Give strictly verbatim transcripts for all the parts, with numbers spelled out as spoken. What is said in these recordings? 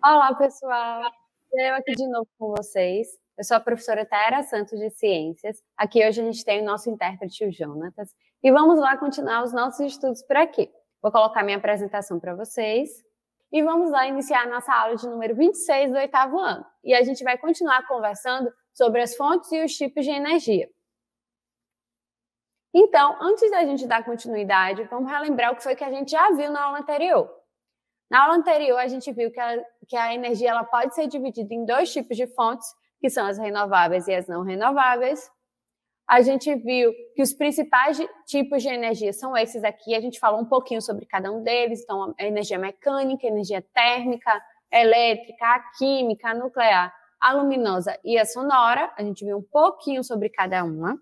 Olá, pessoal! Eu aqui de novo com vocês. Eu sou a professora Taera Santos de Ciências. Aqui hoje a gente tem o nosso intérprete, o Jonatas. E vamos lá continuar os nossos estudos por aqui. Vou colocar minha apresentação para vocês. E vamos lá iniciar a nossa aula de número vinte e seis do oitavo ano. E a gente vai continuar conversando sobre as fontes e os tipos de energia. Então, antes da gente dar continuidade, vamos relembrar o que foi que a gente já viu na aula anterior. Na aula anterior, a gente viu que a, que a energia ela pode ser dividida em dois tipos de fontes, que são as renováveis e as não renováveis. A gente viu que os principais tipos de energia são esses aqui. A gente falou um pouquinho sobre cada um deles. Então, a energia mecânica, a energia térmica, a elétrica, a química, a nuclear, a luminosa e a sonora. A gente viu um pouquinho sobre cada uma.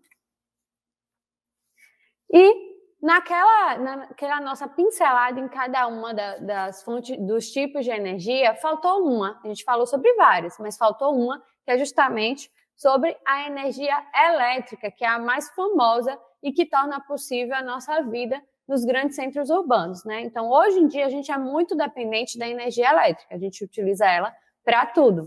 E Naquela, naquela nossa pincelada em cada uma da, das fontes, dos tipos de energia, faltou uma. A gente falou sobre várias, mas faltou uma, que é justamente sobre a energia elétrica, que é a mais famosa e que torna possível a nossa vida nos grandes centros urbanos, né? Então, hoje em dia, a gente é muito dependente da energia elétrica. A gente utiliza ela para tudo.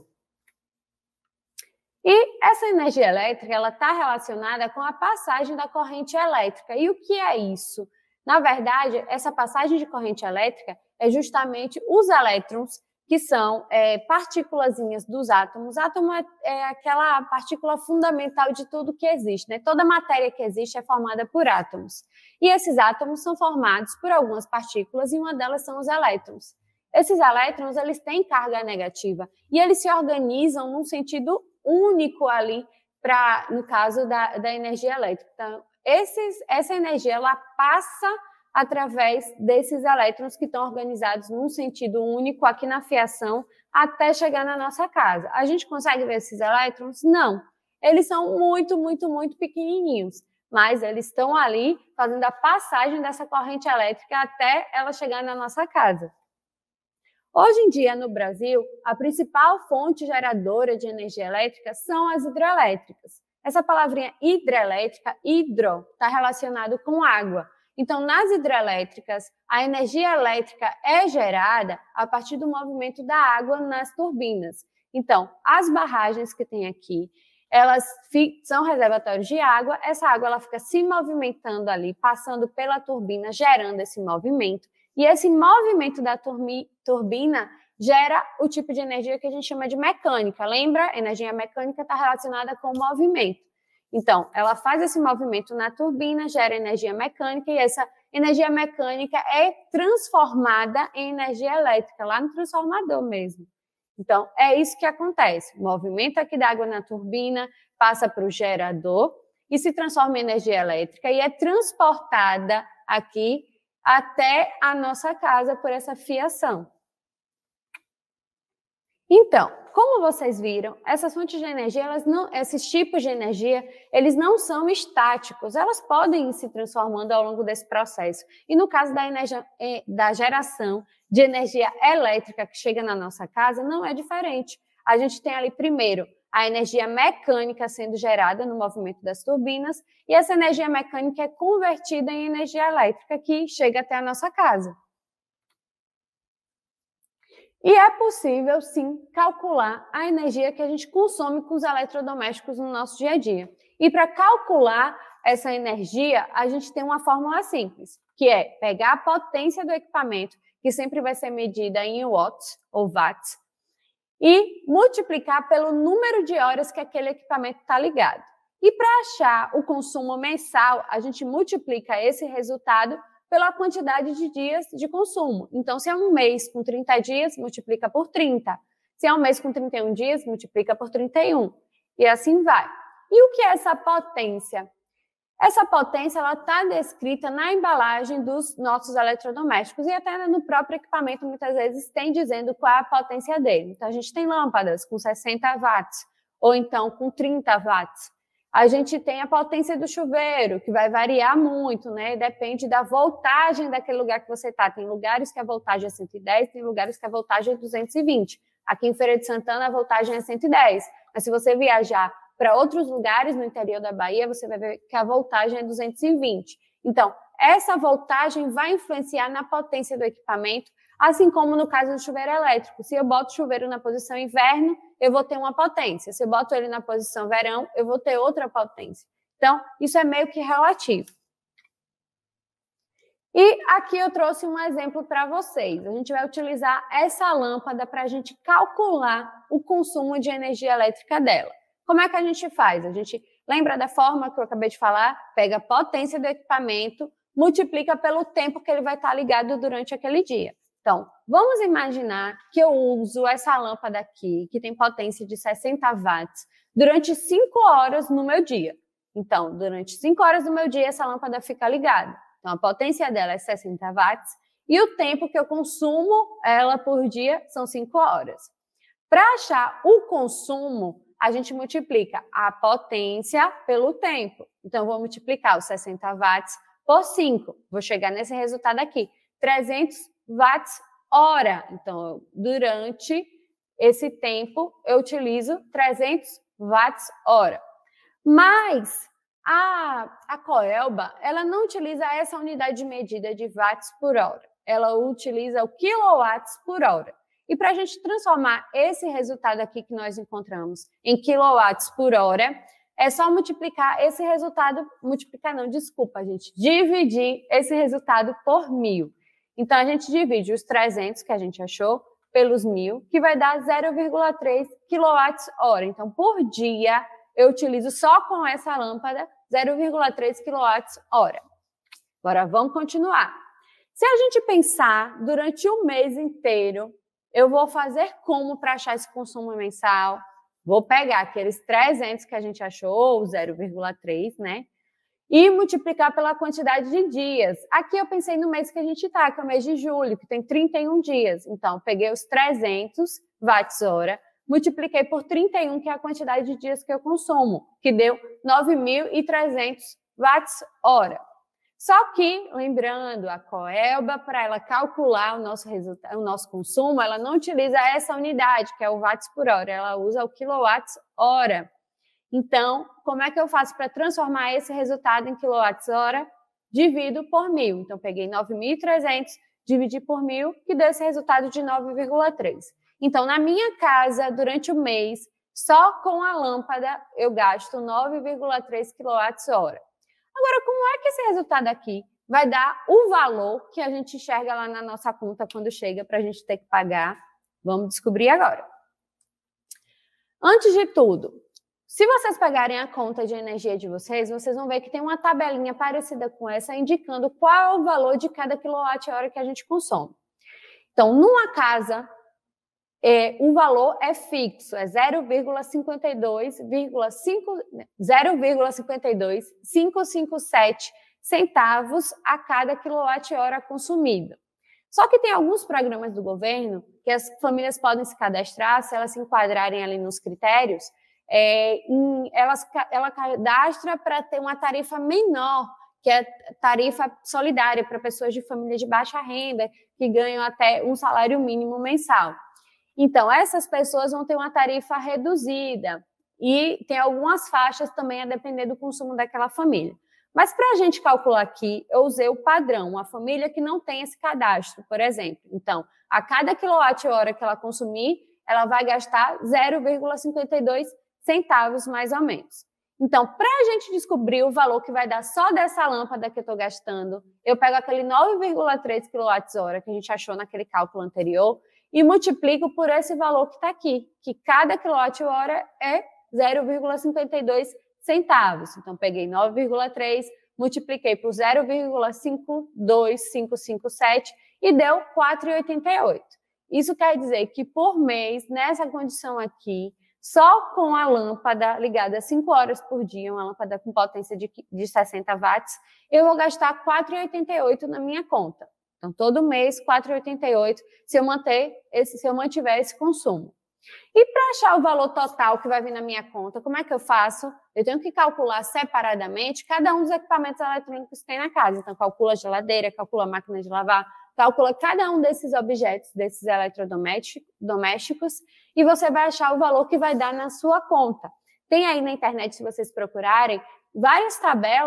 E essa energia elétrica, ela está relacionada com a passagem da corrente elétrica. E o que é isso? Na verdade, essa passagem de corrente elétrica é justamente os elétrons, que são é, partículazinhas dos átomos. Átomo é, é aquela partícula fundamental de tudo que existe, né? Toda matéria que existe é formada por átomos. E esses átomos são formados por algumas partículas e uma delas são os elétrons. Esses elétrons, eles têm carga negativa e eles se organizam num sentido único ali, pra, no caso da, da energia elétrica. Então, esses, essa energia ela passa através desses elétrons que estão organizados num sentido único aqui na fiação até chegar na nossa casa. A gente consegue ver esses elétrons? Não. Eles são muito, muito, muito pequenininhos, mas eles estão ali fazendo a passagem dessa corrente elétrica até ela chegar na nossa casa. Hoje em dia, no Brasil, a principal fonte geradora de energia elétrica são as hidrelétricas. Essa palavrinha hidrelétrica, hidro, está relacionado com água. Então, nas hidrelétricas, a energia elétrica é gerada a partir do movimento da água nas turbinas. Então, as barragens que tem aqui, elas são reservatórios de água, essa água ela fica se movimentando ali, passando pela turbina, gerando esse movimento. E esse movimento da turbina gera o tipo de energia que a gente chama de mecânica. Lembra? A energia mecânica está relacionada com o movimento. Então, ela faz esse movimento na turbina, gera energia mecânica, e essa energia mecânica é transformada em energia elétrica, lá no transformador mesmo. Então, é isso que acontece. O movimento aqui da água na turbina passa para o gerador e se transforma em energia elétrica e é transportada aqui até a nossa casa por essa fiação. Então, como vocês viram, essas fontes de energia, elas não, esses tipos de energia, eles não são estáticos, elas podem ir se transformando ao longo desse processo. E no caso da, energia, da geração de energia elétrica que chega na nossa casa, não é diferente. A gente tem ali primeiro a energia mecânica sendo gerada no movimento das turbinas, e essa energia mecânica é convertida em energia elétrica que chega até a nossa casa. E é possível, sim, calcular a energia que a gente consome com os eletrodomésticos no nosso dia a dia. E para calcular essa energia, a gente tem uma fórmula simples, que é pegar a potência do equipamento, que sempre vai ser medida em watts ou watts, e multiplicar pelo número de horas que aquele equipamento está ligado. E para achar o consumo mensal, a gente multiplica esse resultado pela quantidade de dias de consumo. Então, se é um mês com trinta dias, multiplica por trinta. Se é um mês com trinta e um dias, multiplica por trinta e um. E assim vai. E o que é essa potência? Essa potência está descrita na embalagem dos nossos eletrodomésticos e até no próprio equipamento, muitas vezes, tem dizendo qual é a potência dele. Então, a gente tem lâmpadas com sessenta watts ou então com trinta watts. A gente tem a potência do chuveiro, que vai variar muito, né? Depende da voltagem daquele lugar que você está. Tem lugares que a voltagem é cento e dez, tem lugares que a voltagem é duzentos e vinte. Aqui em Feira de Santana, a voltagem é cento e dez. Mas se você viajar para outros lugares no interior da Bahia, você vai ver que a voltagem é duzentos e vinte. Então, essa voltagem vai influenciar na potência do equipamento, assim como no caso do chuveiro elétrico. Se eu boto o chuveiro na posição inverno, eu vou ter uma potência. Se eu boto ele na posição verão, eu vou ter outra potência. Então, isso é meio que relativo. E aqui eu trouxe um exemplo para vocês. A gente vai utilizar essa lâmpada para a gente calcular o consumo de energia elétrica dela. Como é que a gente faz? A gente lembra da forma que eu acabei de falar? Pega a potência do equipamento, multiplica pelo tempo que ele vai estar ligado durante aquele dia. Então, vamos imaginar que eu uso essa lâmpada aqui, que tem potência de sessenta watts, durante cinco horas no meu dia. Então, durante cinco horas do meu dia, essa lâmpada fica ligada. Então, a potência dela é sessenta watts e o tempo que eu consumo ela por dia são cinco horas. Para achar o consumo, a gente multiplica a potência pelo tempo. Então, eu vou multiplicar os sessenta watts por cinco. Vou chegar nesse resultado aqui, trezentos watts hora. Então, durante esse tempo, eu utilizo trezentos watts hora. Mas a, a Coelba, ela não utiliza essa unidade de medida de watts por hora. Ela utiliza o quilowatts por hora. E para a gente transformar esse resultado aqui que nós encontramos em quilowatts por hora, é só multiplicar esse resultado, multiplicar não, desculpa, gente, dividir esse resultado por mil. Então, a gente divide os trezentos que a gente achou pelos mil, que vai dar zero vírgula três quilowatts hora. Então, por dia, eu utilizo só com essa lâmpada zero vírgula três quilowatts hora. Agora, vamos continuar. Se a gente pensar durante o mês inteiro, eu vou fazer como para achar esse consumo mensal? Vou pegar aqueles trezentos que a gente achou, zero vírgula três, né? E multiplicar pela quantidade de dias. Aqui eu pensei no mês que a gente está, que é o mês de julho, que tem trinta e um dias. Então, peguei os trezentos watts hora, multipliquei por trinta e um, que é a quantidade de dias que eu consumo, que deu nove mil e trezentos watts hora. Só que, lembrando, a Coelba, para ela calcular o nosso resultado, o nosso consumo, ela não utiliza essa unidade, que é o watts por hora, ela usa o quilowatts hora. Então, como é que eu faço para transformar esse resultado em quilowatts hora? Divido por mil. Então, peguei nove mil e trezentos, dividi por mil, que deu esse resultado de nove vírgula três. Então, na minha casa, durante o mês, só com a lâmpada, eu gasto nove vírgula três quilowatts hora. Agora, como é que esse resultado aqui vai dar o valor que a gente enxerga lá na nossa conta quando chega para a gente ter que pagar? Vamos descobrir agora. Antes de tudo, se vocês pegarem a conta de energia de vocês, vocês vão ver que tem uma tabelinha parecida com essa, indicando qual é o valor de cada quilowatt-hora que a gente consome. Então, numa casa, é, o valor é fixo, é zero vírgula cinquenta e dois, zero vírgula cinquenta e dois cinco cinco sete centavos a cada quilowatt-hora consumido. Só que tem alguns programas do governo que as famílias podem se cadastrar, se elas se enquadrarem ali nos critérios, é, em, elas, ela cadastra para ter uma tarifa menor, que é tarifa solidária para pessoas de família de baixa renda, que ganham até um salário mínimo mensal. Então, essas pessoas vão ter uma tarifa reduzida e tem algumas faixas também a depender do consumo daquela família. Mas para a gente calcular aqui, eu usei o padrão, uma família que não tem esse cadastro, por exemplo. Então, a cada quilowatt-hora que ela consumir, ela vai gastar zero vírgula cinquenta e dois centavos, mais ou menos. Então, para a gente descobrir o valor que vai dar só dessa lâmpada que eu estou gastando, eu pego aquele nove vírgula três quilowatts-hora que a gente achou naquele cálculo anterior e multiplico por esse valor que está aqui, que cada quilowatt-hora é zero vírgula cinquenta e dois centavos. Então, peguei nove vírgula três, multipliquei por zero vírgula cinco dois cinco cinco sete e deu quatro vírgula oitenta e oito. Isso quer dizer que por mês, nessa condição aqui, só com a lâmpada ligada cinco horas por dia, uma lâmpada com potência de, de sessenta watts, eu vou gastar quatro vírgula oitenta e oito na minha conta. Então, todo mês, quatro vírgula oitenta e oito, se eu manter esse, se eu mantiver esse consumo. E para achar o valor total que vai vir na minha conta, como é que eu faço? Eu tenho que calcular separadamente cada um dos equipamentos eletrônicos que tem na casa. Então, calcula a geladeira, calcula a máquina de lavar, calcula cada um desses objetos, desses eletrodomésticos, e você vai achar o valor que vai dar na sua conta. Tem aí na internet, se vocês procurarem, várias tabelas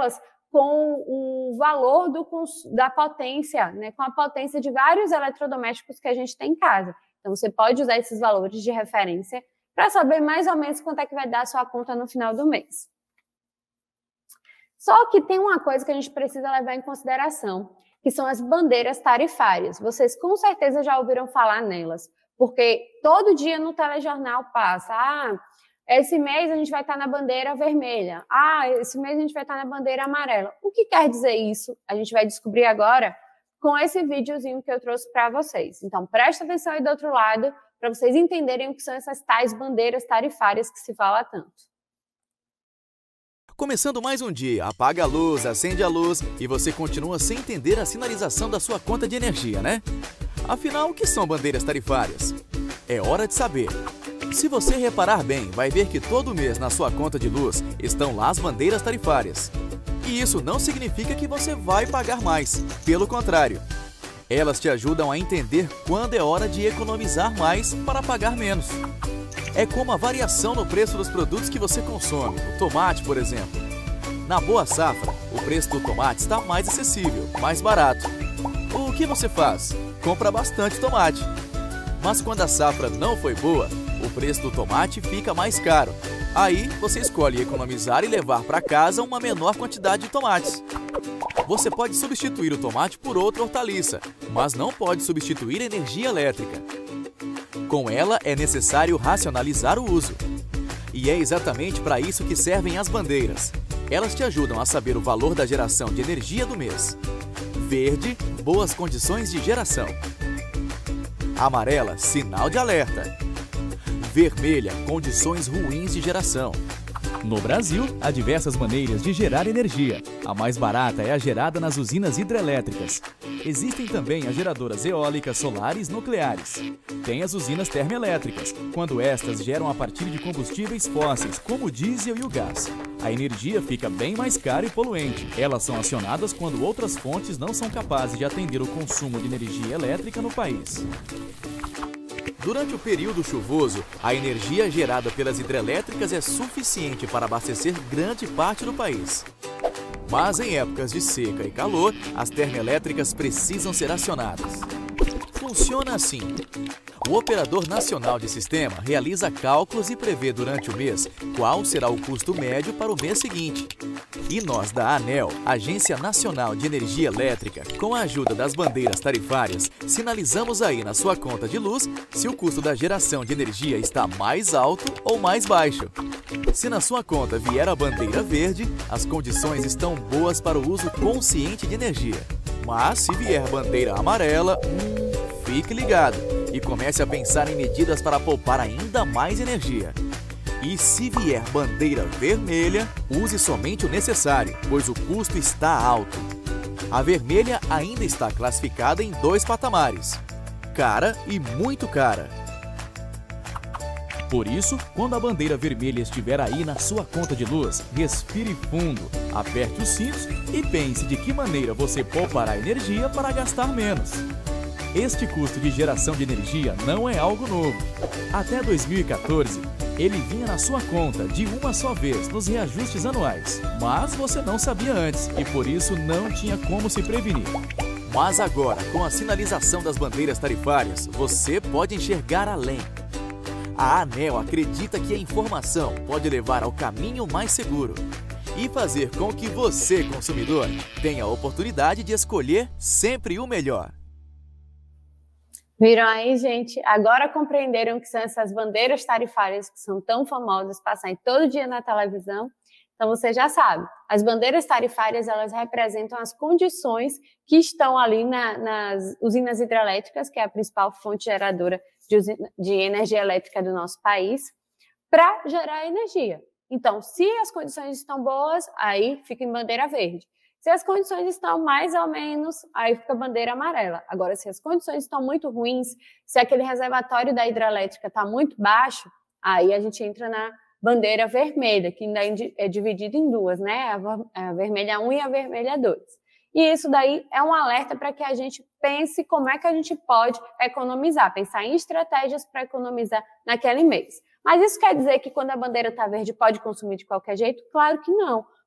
com o valor do, da potência, né, com a potência de vários eletrodomésticos que a gente tem em casa. Então, você pode usar esses valores de referência para saber mais ou menos quanto é que vai dar a sua conta no final do mês. Só que tem uma coisa que a gente precisa levar em consideração, que são as bandeiras tarifárias. Vocês com certeza já ouviram falar nelas, porque todo dia no telejornal passa, ah, esse mês a gente vai estar na bandeira vermelha, ah, esse mês a gente vai estar na bandeira amarela. O que quer dizer isso? A gente vai descobrir agora com esse videozinho que eu trouxe para vocês. Então, presta atenção aí do outro lado, para vocês entenderem o que são essas tais bandeiras tarifárias que se fala tanto. Começando mais um dia, apaga a luz, acende a luz e você continua sem entender a sinalização da sua conta de energia, né? Afinal, o que são bandeiras tarifárias? É hora de saber. Se você reparar bem, vai ver que todo mês na sua conta de luz estão lá as bandeiras tarifárias. E isso não significa que você vai pagar mais, pelo contrário. Elas te ajudam a entender quando é hora de economizar mais para pagar menos. É como a variação no preço dos produtos que você consome, o tomate, por exemplo. Na Boa Safra, o preço do tomate está mais acessível, mais barato. O que você faz? Compra bastante tomate. Mas quando a safra não foi boa, o preço do tomate fica mais caro. Aí você escolhe economizar e levar para casa uma menor quantidade de tomates. Você pode substituir o tomate por outra hortaliça, mas não pode substituir a energia elétrica. Com ela, é necessário racionalizar o uso. E é exatamente para isso que servem as bandeiras. Elas te ajudam a saber o valor da geração de energia do mês. Verde, boas condições de geração. Amarela, sinal de alerta. Vermelha, condições ruins de geração. No Brasil, há diversas maneiras de gerar energia. A mais barata é a gerada nas usinas hidrelétricas. Existem também as geradoras eólicas, solares, nucleares. Tem as usinas termoelétricas, quando estas geram a partir de combustíveis fósseis, como o diesel e o gás. A energia fica bem mais cara e poluente. Elas são acionadas quando outras fontes não são capazes de atender o consumo de energia elétrica no país. Durante o período chuvoso, a energia gerada pelas hidrelétricas é suficiente para abastecer grande parte do país. Mas em épocas de seca e calor, as termoelétricas precisam ser acionadas. Funciona assim. O Operador Nacional de Sistema realiza cálculos e prevê durante o mês qual será o custo médio para o mês seguinte. E nós da ANEEL, Agência Nacional de Energia Elétrica, com a ajuda das bandeiras tarifárias, sinalizamos aí na sua conta de luz se o custo da geração de energia está mais alto ou mais baixo. Se na sua conta vier a bandeira verde, as condições estão boas para o uso consciente de energia. Mas se vier bandeira amarela, hum, fique ligado e comece a pensar em medidas para poupar ainda mais energia. E se vier bandeira vermelha, use somente o necessário, pois o custo está alto. A vermelha ainda está classificada em dois patamares: cara e muito cara. Por isso, quando a bandeira vermelha estiver aí na sua conta de luz, respire fundo, aperte os cintos e pense de que maneira você poupará energia para gastar menos. Este custo de geração de energia não é algo novo. Até dois mil e quatorze, ele vinha na sua conta de uma só vez nos reajustes anuais, mas você não sabia antes e por isso não tinha como se prevenir. Mas agora, com a sinalização das bandeiras tarifárias, você pode enxergar além. A ANEEL acredita que a informação pode levar ao caminho mais seguro e fazer com que você, consumidor, tenha a oportunidade de escolher sempre o melhor. Viram aí, gente? Agora compreenderam o que são essas bandeiras tarifárias que são tão famosas, passam todo dia na televisão? Então você já sabe, as bandeiras tarifárias, elas representam as condições que estão ali na, nas usinas hidrelétricas, que é a principal fonte geradora de, usina, de energia elétrica do nosso país, para gerar energia. Então, se as condições estão boas, aí fica em bandeira verde. Se as condições estão mais ou menos, aí fica bandeira amarela. Agora, se as condições estão muito ruins, se aquele reservatório da hidrelétrica está muito baixo, aí a gente entra na bandeira vermelha, que ainda é dividida em duas, né? A vermelha um e a vermelha dois. E isso daí é um alerta para que a gente pense como é que a gente pode economizar, pensar em estratégias para economizar naquele mês. Mas isso quer dizer que quando a bandeira está verde pode consumir de qualquer jeito? Claro que não.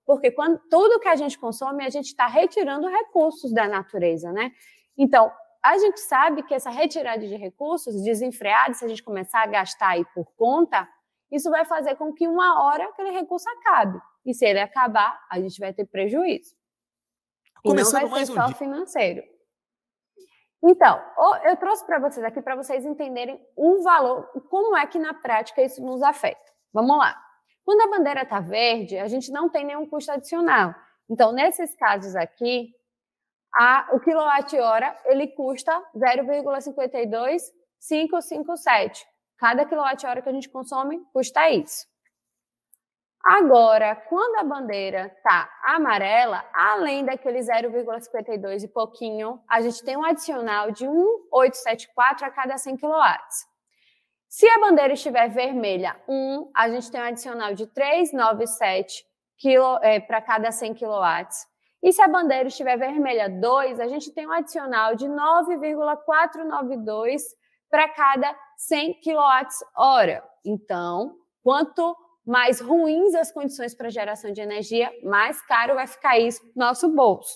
Porque quando tudo que a gente consome, a gente está retirando recursos da natureza, né? Então, a gente sabe que essa retirada de recursos desenfreada, se a gente começar a gastar aí por conta, isso vai fazer com que uma hora aquele recurso acabe. E se ele acabar, a gente vai ter prejuízo. Começando e não vai mais ser um só dia. financeiro. Então, eu trouxe para vocês aqui para vocês entenderem o valor, como é que na prática isso nos afeta. Vamos lá. Quando a bandeira está verde, a gente não tem nenhum custo adicional. Então, nesses casos aqui, a, o quilowatt-hora ele custa zero vírgula cinco dois cinco cinco sete. Cada quilowatt-hora que a gente consome custa isso. Agora, quando a bandeira está amarela, além daquele zero vírgula cinquenta e dois e pouquinho, a gente tem um adicional de um vírgula oitocentos e setenta e quatro a cada cem quilowatts. Se a bandeira estiver vermelha, um, a gente tem um adicional de trezentos e noventa e sete é, para cada cem quilowatts. E se a bandeira estiver vermelha, dois, a gente tem um adicional de nove vírgula quatrocentos e noventa e dois para cada cem quilowatts-hora. Então, quanto mais ruins as condições para geração de energia, mais caro vai ficar isso no nosso bolso.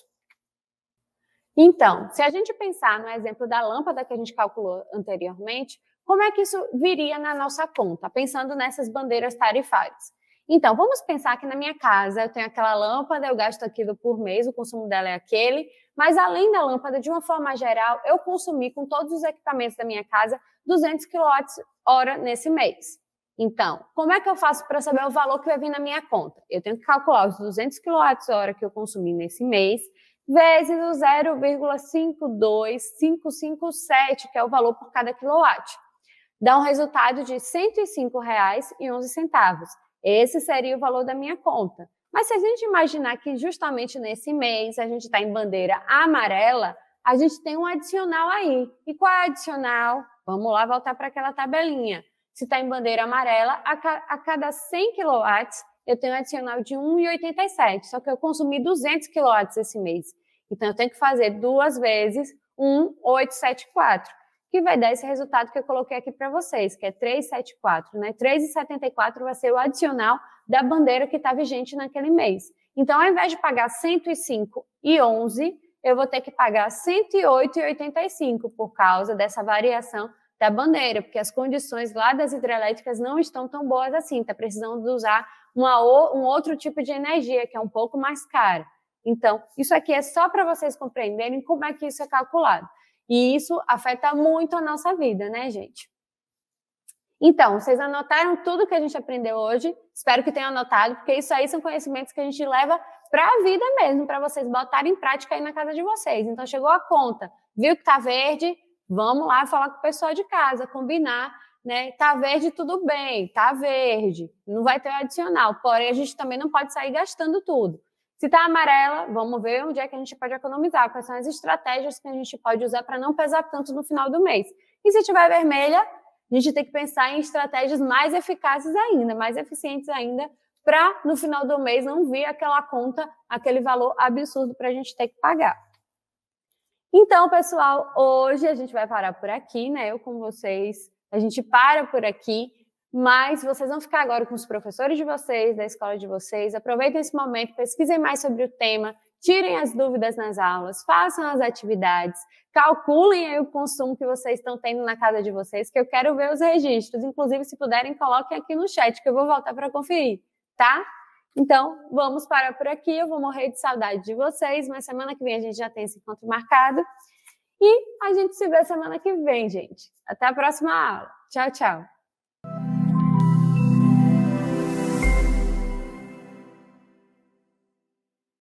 Então, se a gente pensar no exemplo da lâmpada que a gente calculou anteriormente, como é que isso viria na nossa conta, pensando nessas bandeiras tarifárias? Então, vamos pensar que na minha casa eu tenho aquela lâmpada, eu gasto aquilo por mês, o consumo dela é aquele, mas além da lâmpada, de uma forma geral, eu consumi com todos os equipamentos da minha casa duzentos quilowatts-hora nesse mês. Então, como é que eu faço para saber o valor que vai vir na minha conta? Eu tenho que calcular os duzentos quilowatts-hora que eu consumi nesse mês, vezes o zero vírgula cinco dois cinco cinco sete, que é o valor por cada quilowatt. Dá um resultado de cento e cinco reais e onze centavos. Esse seria o valor da minha conta. Mas se a gente imaginar que justamente nesse mês a gente está em bandeira amarela, a gente tem um adicional aí. E qual é o adicional? Vamos lá voltar para aquela tabelinha. Se está em bandeira amarela, a, ca a cada cem quilowatts, eu tenho um adicional de um vírgula oitenta e sete, só que eu consumi duzentos quilowatts esse mês. Então, eu tenho que fazer duas vezes um vírgula oitocentos e setenta e quatro, que vai dar esse resultado que eu coloquei aqui para vocês, que é trezentos e setenta e quatro, né? trezentos e setenta e quatro vai ser o adicional da bandeira que está vigente naquele mês. Então, ao invés de pagar cento e cinco e onze, eu vou ter que pagar cento e oito e oitenta e cinco por causa dessa variação da bandeira, porque as condições lá das hidrelétricas não estão tão boas assim, está precisando de usar uma, um outro tipo de energia, que é um pouco mais cara. Então, isso aqui é só para vocês compreenderem como é que isso é calculado. E isso afeta muito a nossa vida, né, gente? Então, vocês anotaram tudo que a gente aprendeu hoje? Espero que tenham anotado, porque isso aí são conhecimentos que a gente leva para a vida mesmo, para vocês botarem em prática aí na casa de vocês. Então, chegou a conta, viu que está verde? Vamos lá falar com o pessoal de casa, combinar, né? Tá verde, tudo bem, tá verde, não vai ter adicional, porém a gente também não pode sair gastando tudo. Se tá amarela, vamos ver onde é que a gente pode economizar, quais são as estratégias que a gente pode usar para não pesar tanto no final do mês. E se tiver vermelha, a gente tem que pensar em estratégias mais eficazes ainda, mais eficientes ainda, para no final do mês não vir aquela conta, aquele valor absurdo para a gente ter que pagar. Então, pessoal, hoje a gente vai parar por aqui, né? Eu com vocês, a gente para por aqui, mas vocês vão ficar agora com os professores de vocês, da escola de vocês. Aproveitem esse momento, pesquisem mais sobre o tema, tirem as dúvidas nas aulas, façam as atividades, calculem aí o consumo que vocês estão tendo na casa de vocês, que eu quero ver os registros. Inclusive, se puderem, coloquem aqui no chat, que eu vou voltar para conferir, tá? Então, vamos parar por aqui. Eu vou morrer de saudade de vocês, mas semana que vem a gente já tem esse encontro marcado. E a gente se vê semana que vem, gente. Até a próxima aula. Tchau, tchau.